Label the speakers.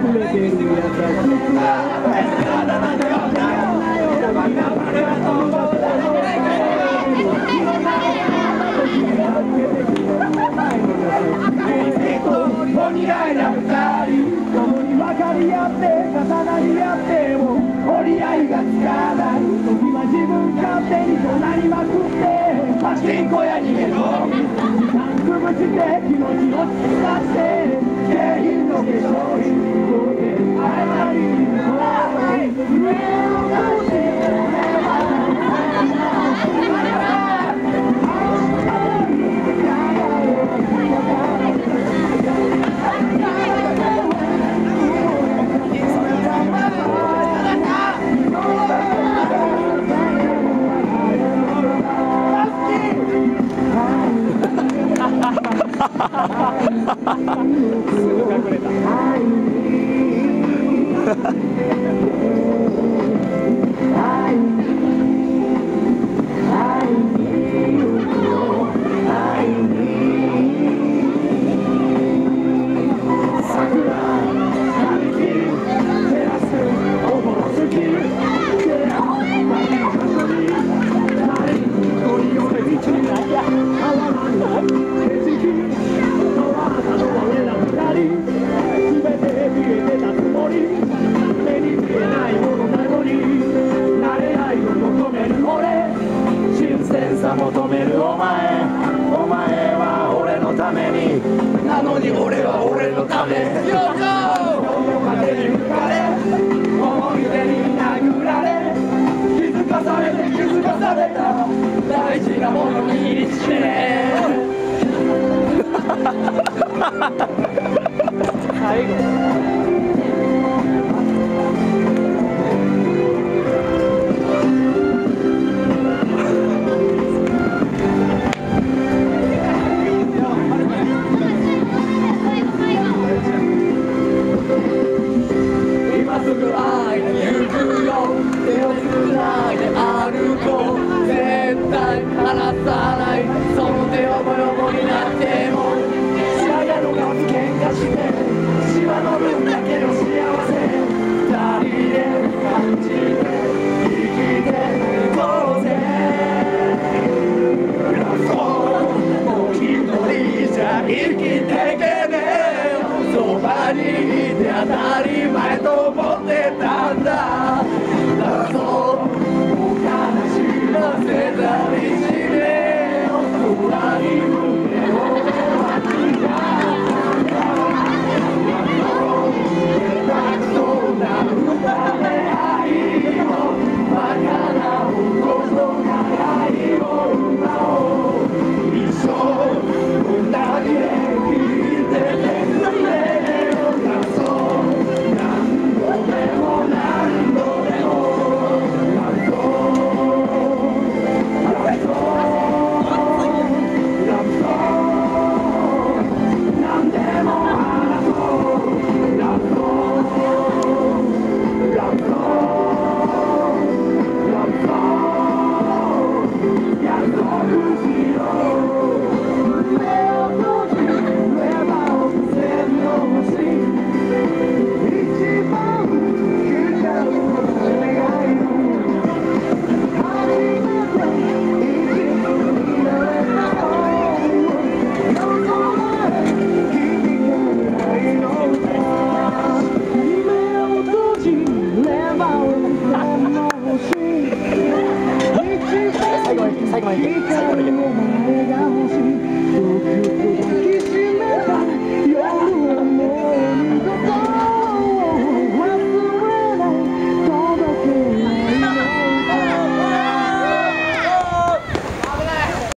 Speaker 1: 鬼がいな二人共に分かり合って重なり合っても折り合いがつかない時は自分勝手に怒鳴りまくってパチンコ屋に逃げ込み時間潰して気持ちを突き出して景品の化粧品を受け謝りに行こう上を通して求めるお前は俺のためになのに俺は俺のため風に吹かれ思い出に殴られ気づかされて気づかされた大事なもの握りしめ最後当たり前と思ってたんだだぞお悲しませたりしねよ空に胸を吐き出すそうな歌で愛をバカな心が愛を奪おう一生同じで聞いててくれ最後まで